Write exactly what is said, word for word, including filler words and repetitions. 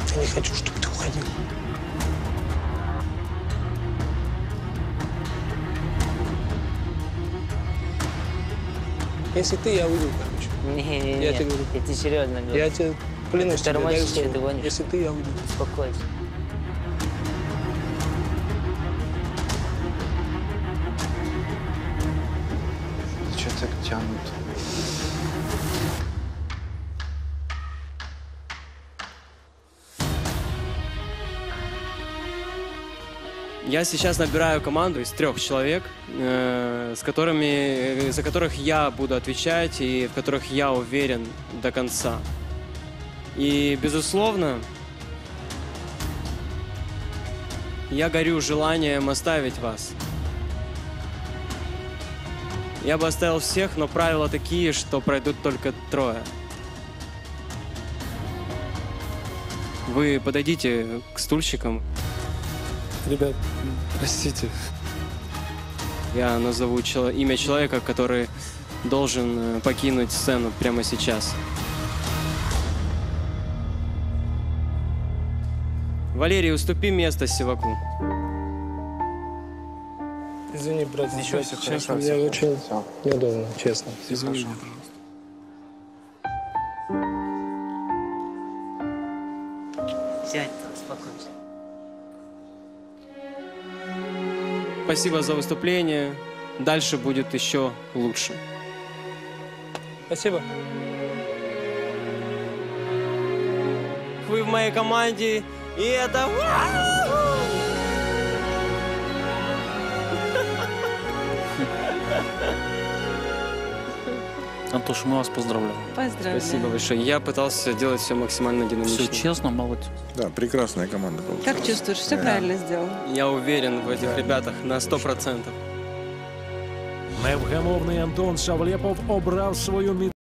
Я не хочу, чтобы ты уходил. Если ты, я уйду, короче. Не-не-не, Я тебе говорю. я тебе серьезно говорю. Я тебе клянусь, тебе даю Романтически слово. ты гонишь. Если ты, я уйду. Успокойся. Что так тянут? Я сейчас набираю команду из трех человек, э, с которыми, за которых я буду отвечать и в которых я уверен до конца. И, безусловно, я горю желанием оставить вас. Я бы оставил всех, но правила такие, что пройдут только трое. Вы подойдите к стульчикам. Ребят, простите. Я назову чело- имя человека, который должен э, покинуть сцену прямо сейчас. Валерий, уступи место Сиваку. Извини, брат. Ничего, брат, всё честно, хорошо, мне всё очень хорошо. неудобно, честно. Извини. Сядь, успокойся. Спасибо за выступление. Дальше будет еще лучше. Спасибо. Вы в моей команде, и это... Антош, мы вас поздравляем. Поздравляю. Спасибо большое. Я пытался делать все максимально динамично. Все честно, молодец. Да, прекрасная команда получилась. Как чувствуешь? Все Да. правильно сделал? Я уверен в этих ребятах на сто процентов. Невгамовний Антон Шавлєпов обрав свою